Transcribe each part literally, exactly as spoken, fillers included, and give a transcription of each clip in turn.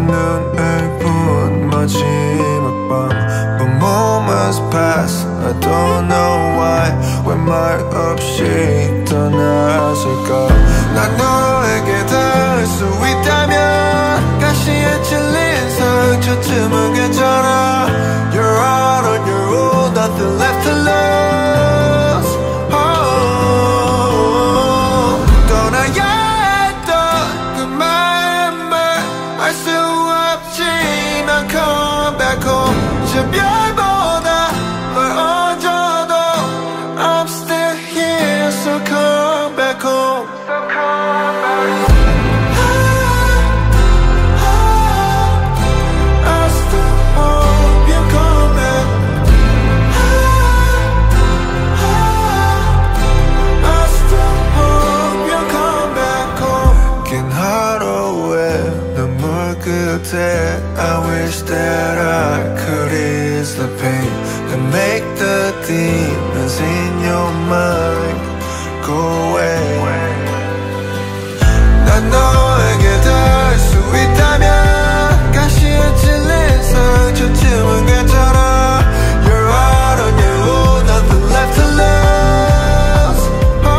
눈을 본 마지막 밤 But moments pass I don't know why 왜 말 없이 떠났을까 난 너에게 닿을 수 있다면 가시에 찔린 상처쯤은 괜찮아 You're out on your own Nothing left to lose oh, 떠나야 했던 그 마음을 알 수 없지만 Come back home 저 별보다 널 얹어도 I'm still here So come back home So come back home I wish that I could ease the pain and make the demons in your mind go away 난 너에게 닿을 수 있다면 가시에 찔린 상처쯤은 괜찮아 You're out on your own Nothing left to lose oh,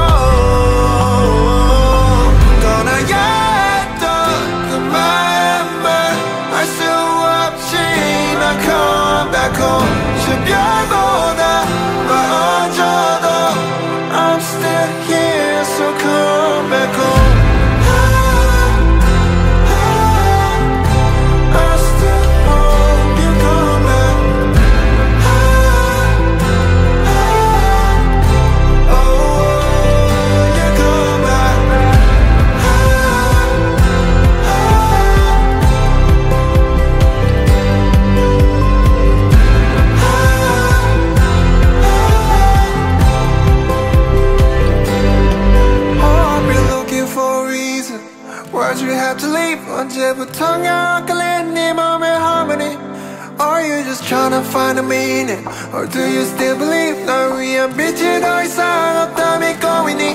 떠나야 했던 그 마음을 알 수 없지만 Come back home 저 별보다 널 얹어도 I'm still here So come back home I still hope you come back Oh, you come back Why'd you have to leave? 언제부턴가 엇갈린 네 맘의 harmony Are you just trying to find a meaning? Or do you still believe 날 위한 빛이 더 이상 없다 믿고 있니?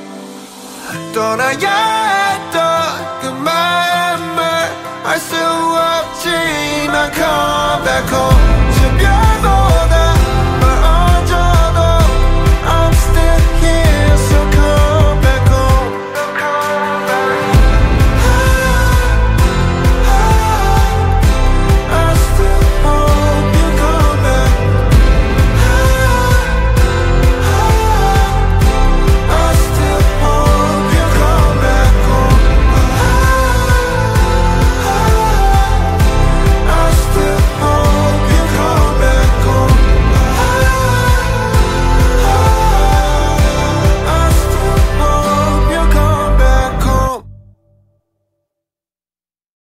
떠나야 했던 그 마음을 알 수 없지만 Come back home